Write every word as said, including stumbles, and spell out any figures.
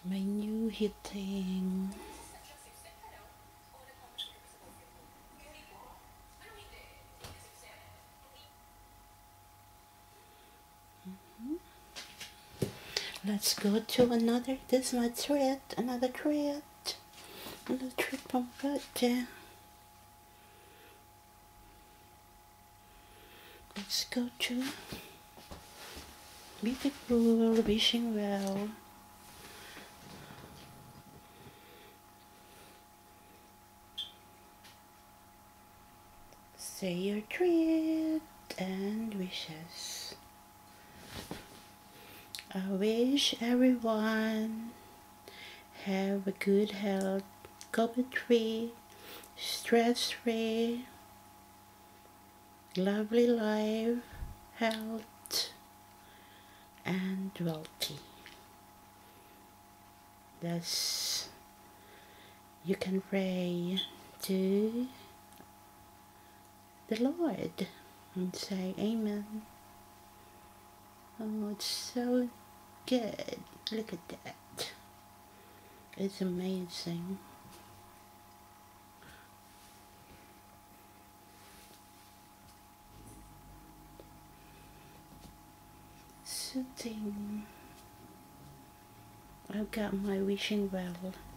My new heating. Let's go to another. This is my treat. Another treat. Another treat from Roger. Let's go to beautiful, wishing well. Say your treat and wishes. I wish everyone have a good health, COVID-free, stress-free, lovely life, health, and wealthy. Thus, you can pray to the Lord and say amen. Oh, it's so good. Look at that. It's amazing. Sitting. I've got my wishing well